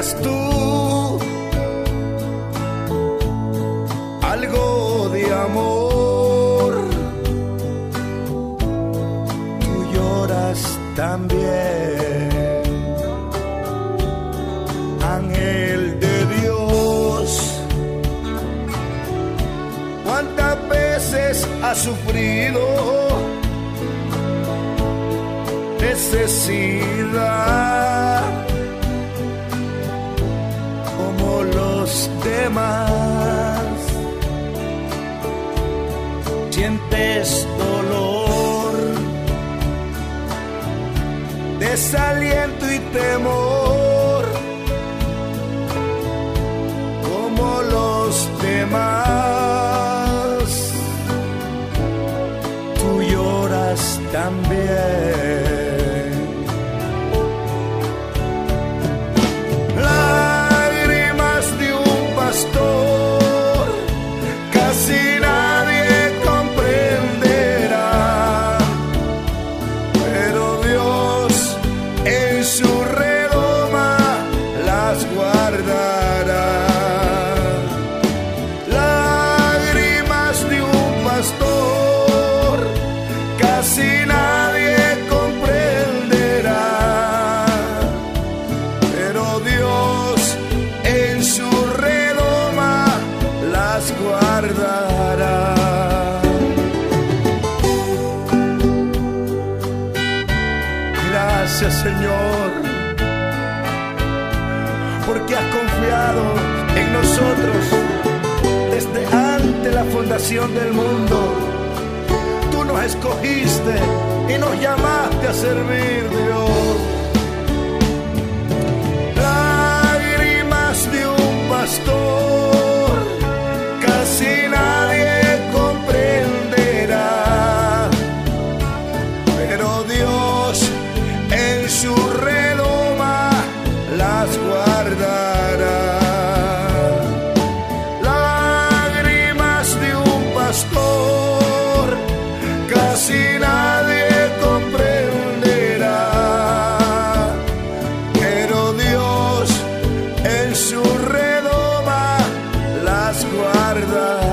tienes tú algo de amor, tú lloras también. Ángel de Dios, ¿cuántas veces has sufrido necesidad como los demás? Sientes dolor, desaliento y temor como los demás. Tú lloras también. Casi nadie comprenderá, pero Dios en su redoma las guardará. Lágrimas de un pastor, casi nadie comprenderá, pero Dios en su redoma las guardará. Gracias, Señor, porque has confiado en nosotros desde antes la fundación del mundo. Tú nos escogiste y nos llamaste a servir, Dios. Lágrimas de un pastor, casi nadie comprenderá, pero Dios en su redoma las guardará. Lágrimas de un pastor, casi nadie comprenderá, pero Dios en su redoma las guardará.